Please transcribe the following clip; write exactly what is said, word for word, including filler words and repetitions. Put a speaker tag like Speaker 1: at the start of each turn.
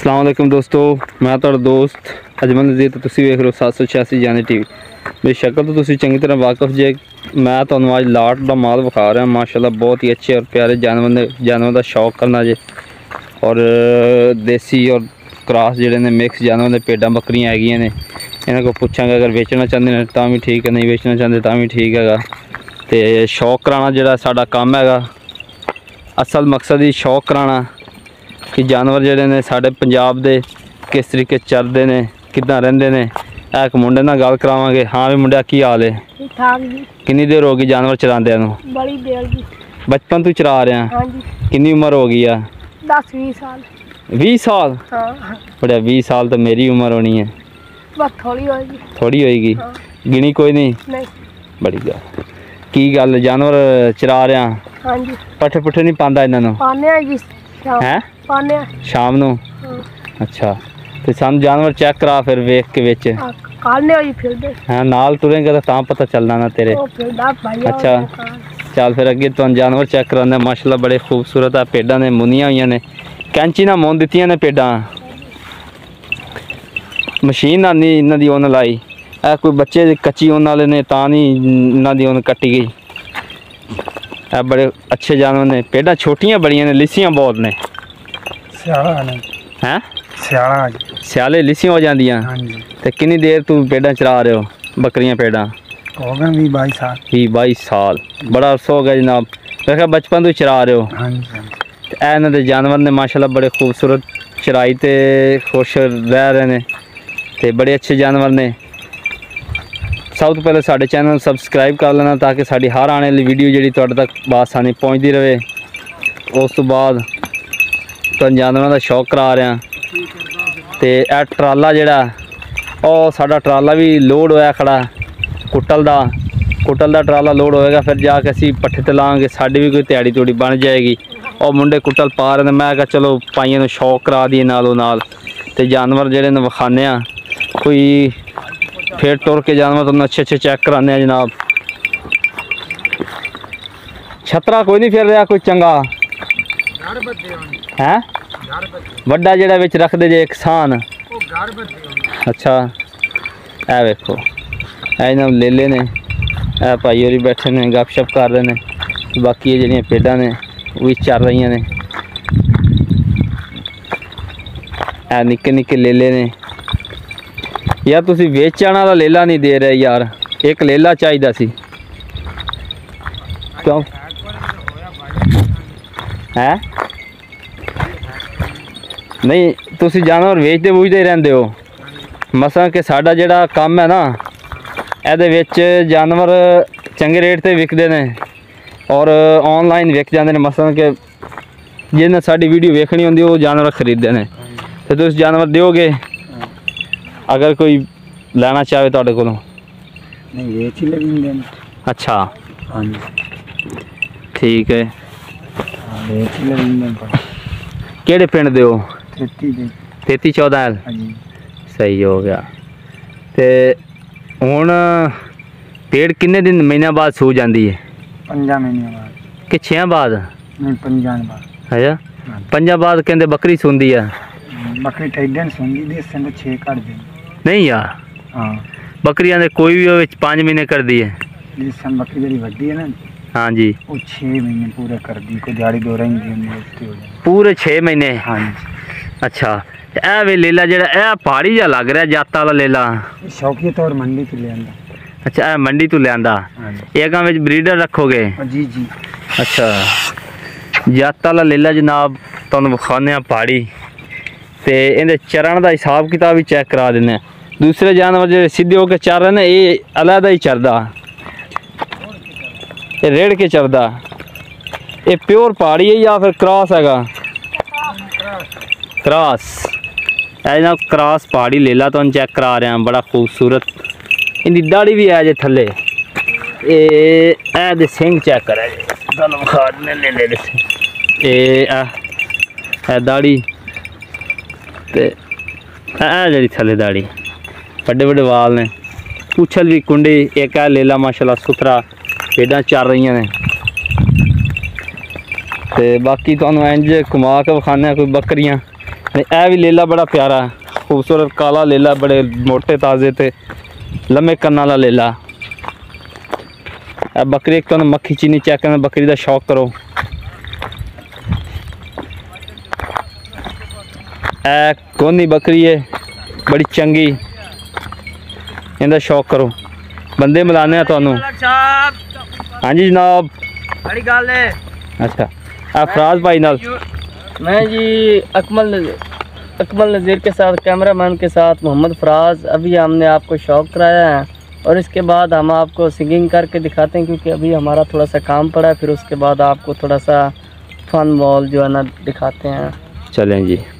Speaker 1: अस्सलाम वालेकुम दोस्तों, मैं तुहाडा दोस्त अजमल नज़ीर तो तुसीं वेख रहे हो सात सौ छियासी जाने टी वी। मेरी शक्ल तो तुसीं चंगी तरह वाकफ जे। मैं तुहानूं अज लाट दा माल विखा रहा माशाल्लाह, बहुत ही अच्छे और प्यारे जानवर ने जानवर का शौक करना जे। और देसी और क्रॉस जिहड़े ने मिक्स जानवर ने भेडां बकरियां हैगियां ने। इन्हां को पुछांगे अगर बेचना चाहते हैं तां भी ठीक है, नहीं बेचना चाहते तां भी ठीक है। तो शौक कराना जिहड़ा साडा काम हैगा, असल मकसद ही शौक कराना कि जानवर जिहड़े ने साडे पंजाब दे किस तरीके चरदे ने, किदां रहिंदे ने। एक मुंडे नाल गल करावांगे। हाँ भी मुंडिया, की हाल है?
Speaker 2: ठीक ठाक जी।
Speaker 1: कितनी देर हो गई जानवर चरांदे नूं?
Speaker 2: बड़ी देर जी।
Speaker 1: बचपन तो चरा रहे हैं?
Speaker 2: हाँ जी।
Speaker 1: कितनी उम्र हो गई है?
Speaker 2: दस बीस साल।
Speaker 1: बीस साल?
Speaker 2: हाँ।
Speaker 1: बड़ा बीस साल तो मेरी उम्र होनी है।
Speaker 2: बस थोड़ी होगी।
Speaker 1: थोड़ी होएगी?
Speaker 2: हाँ।
Speaker 1: गिनी कोई नहीं?
Speaker 2: नहीं।
Speaker 1: बड़ी गल। की गल जानवर चरा रहे हैं?
Speaker 2: हाँ जी।
Speaker 1: पट्ठे पुट्ठे नहीं पांदा इन्हां नूं?
Speaker 2: पाने आ जी शाम।
Speaker 1: हैं?
Speaker 2: पाने आ।
Speaker 1: शाम नूं?
Speaker 2: हाँ।
Speaker 1: अच्छा, तो सानू जानवर चेक करा फिर वेख के विच।
Speaker 2: कालने होई फिरदे।
Speaker 1: हाँ, नाल तुरेंगे तो तां पता चलना ना तेरे।
Speaker 2: ओ फिरदा भाई।
Speaker 1: अच्छा, चल फिर अगे तुहानू जानवर चेक कराने। माशाल्लाह बड़े खूबसूरत है। भेडां ने मुनियां हुई ने, कैंची ना मुन दित्तियां ने भेडां। मशीन ना नहीं इन्हां दी उन्न लाई। ए कोई बच्चे कच्ची उन्न वाले ने तां नहीं इन्हां दी उन्न कट्टी गई। ए बड़े अच्छे जानवर ने। भेडां छोटियां बड़ियां ने, लिस्सियां बहुत ने।
Speaker 2: सियाला ने।
Speaker 1: हैं?
Speaker 2: सियाला
Speaker 1: सियाले लिस्सियां हो जांदियां?
Speaker 2: हाँ जी। ते
Speaker 1: कितनी देर तू भेडां चरा रहे हो, बकरियां भेडां?
Speaker 2: हो गए भी बाईस साल।
Speaker 1: भी बाईस साल, बड़ा अरसा हो गया जनाब। मैं बचपन तो चरा रहे हो?
Speaker 2: हाँ जी।
Speaker 1: ए इन्हां दे जानवर ने माशाल्लाह बड़े खूबसूरत चराई ते खुश रह रहे ने ते बड़े अच्छे जानवर ने। सब तो पहले साडे चैनल नूं सबसक्राइब कर लेना ताकि साडी हर आने वाली वीडियो जिहड़ी तुहाडे तक बासानी पहुँचती रहे। उस तो बाद तुहानूं जानवरां दा शौक करा रहे हैं। ते ए ट्राला जिहड़ा ओह साडा ट्राला भी लोड होया खड़ा कुटल दा। कुटल दा ट्राला लोड होएगा, फिर जाके असीं पट्ठे ते लांगे, साडी भी कोई दिहाड़ी तुड़ी बन जाएगी। और मुंडे कुटल पा रहे ने, मैं कहा चलो भाइयों नूं शौक करा दिए नालों नाल। ते जानवर जिहड़े ने विखाने आ कोई, फिर टुर के जानवर तुहानूं अच्छे अच्छे चेक कराने आ जनाब। छतरा कोई नहीं फिर रहा कोई चंगा है? वड्डा जिहड़ा विच रखदे जे किसान? अच्छा, ए वेखो ए इन्हां लेले ने। ए भाई होरी बैठे ने, गपशप कर रहे ने। बाकी ये जिहड़ियां भेडां ने वो भी चर रही ने। ए निक्के निक्के लेले ने। यार तुसीं वेचण वाला लेला नहीं दे रहे यार, एक लेला चाहिदा सी। क्यों है? नहीं तुसीं जानवर वेचते वूचते रहंदे हो। मसला कि साडा जिहड़ा काम है ना, ਇਹਦੇ ਵਿੱਚ जानवर चंगे रेट ते विकदे ने और ऑनलाइन विक जाते हैं। मसलन कि जिन्हें साडी वीडियो वेखनी होंदी वो जानवर खरीदते हैं। तो तुम जानवर दोगे अगर कोई लेना चाहे तुहाडे कोलों?
Speaker 2: नहीं वेच ही लेंगे। अच्छा। हाँ जी।
Speaker 1: ठीक है।
Speaker 2: वेच ही लेंगे।
Speaker 1: केड़े पिंड दे हो?
Speaker 2: तेती दे। तेती
Speaker 1: चौदह एल?
Speaker 2: हाँ जी।
Speaker 1: सही हो गया। ते हुण भेड़ किन्ने दिन महीने बाद सू जाती है?
Speaker 2: पंजा महीने बाद
Speaker 1: कि छे बाद?
Speaker 2: नहीं पंजा बाद।
Speaker 1: अच्छा, पंजा बाद कहते बकरी सूंदी है।
Speaker 2: बकरी ढाई दिन सूंदी दे संग छे कर दे।
Speaker 1: नहीं यार।
Speaker 2: हाँ,
Speaker 1: बकरी आंदे कोई भी होवे पाँच महीने कर दी है।
Speaker 2: जिस सन बकरी जड़ी वड्डी है ना,
Speaker 1: हाँ जी,
Speaker 2: वो छे महीने पूरे कर दी। कोई दिहाड़ी दो रहेंगे
Speaker 1: पूरे छे महीने?
Speaker 2: हाँ जी।
Speaker 1: अच्छा, ए वे लेला जिहड़ा ए पहाड़ी जा लग रहा जाता वाला लेला?
Speaker 2: शौकीय तौर मंडी तो ले आंदा। अच्छा,
Speaker 1: ए मंडी तो ले आंदा? एक विच ब्रीडर रखोगे?
Speaker 2: जी जी।
Speaker 1: अच्छा, जाता वाला लेला जनाब तुहानूं विखाने आ पहाड़ी। ते इहदे चरण दा हिसाब किताब भी चेक करा दिंदे। दूसरे जानवर जिहड़े सीधे होकर चर रहे ने, ये अलहदा ही चरदा, ये रेड़ के चरदा। ये प्योर पहाड़ी है या फिर क्रॉस हैगा? क्रॉस। है ना, क्रॉस पहाड़ी लेला तो चेक करा रहे हैं। बड़ा खूबसूरत इनकी दाढ़ी भी है जे थले। ए दे सिंह चेक करा जे तुहानूं विखा दिंदे लेले दे। ए दाढ़ी ते ए जेहड़ी थले दाढ़ी, बड़े बड़े वाल ने, पूछल भी कुंडी। एक है लेला माशाल्लाह सुथरा, भेडां चर रही ने। ते बाकी तुहानूं इंज घुमा के विखाने कोई बकरियां ए भी लेला बड़ा प्यारा है, खूबसूरत काला लेला, बड़े मोटे ताजे थे, लम्बे कन्ना वाला लेला। अब बकरी एक तो मक्खी चीनी चेक करना, बकरी का शौक करो। ए कोनी बकरी है बड़ी चंगी, इनका शौक करो। बंदे मिलाने तो। हाँ जी जनाब,
Speaker 2: बड़ी गल है।
Speaker 1: अच्छा अफराज भाई नाल
Speaker 3: मैं जी अकमल अकमल नज़ीर के साथ, कैमरामैन के साथ मोहम्मद फराज, अभी हमने आपको शौक कराया है और इसके बाद हम आपको सिंगिंग करके दिखाते हैं, क्योंकि अभी हमारा थोड़ा सा काम पड़ा है। फिर उसके बाद आपको थोड़ा सा फन मॉल जो है ना दिखाते हैं।
Speaker 1: चलें जी।